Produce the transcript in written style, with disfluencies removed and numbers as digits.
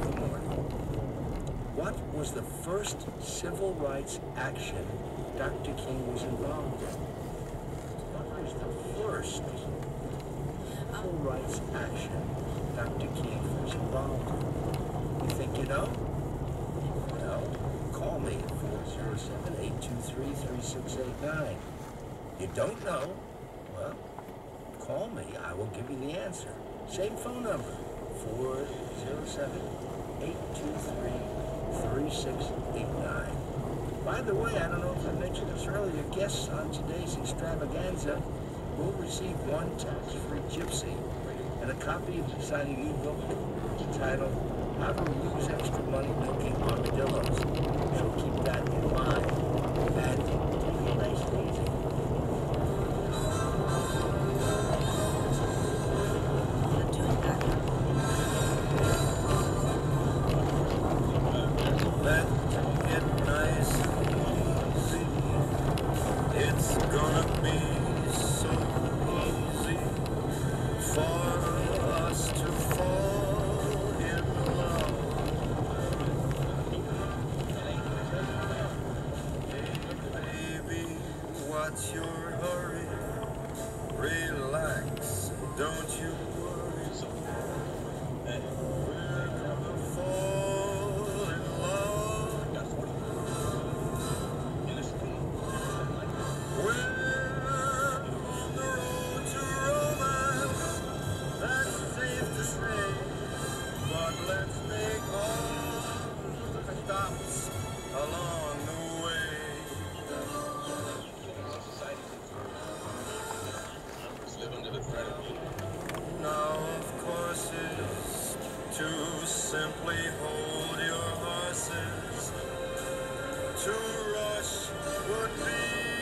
What was the first civil rights action Dr. King was involved in? What was the first civil rights action Dr. King was involved in? You think you know? Well, call me at 407-823-3689. You don't know? Well, call me. I will give you the answer. Same phone number, 407-823-3689. By the way, I don't know if I mentioned this earlier, guests on today's extravaganza will receive one tax-free gypsy and a copy of the exciting e-book entitled How to Lose Extra Money Milking Armadillos. So keep that in mind. And take it nice and easy. It's gonna be so easy for us to fall in love. Hey, baby, what's your hurry? Relax, don't you worry. We're gonna fall in love. We're on the road to romance, that's safe to say, but let's make all the stops along the way. Now, of course, is to simply hold your horses. To rush would be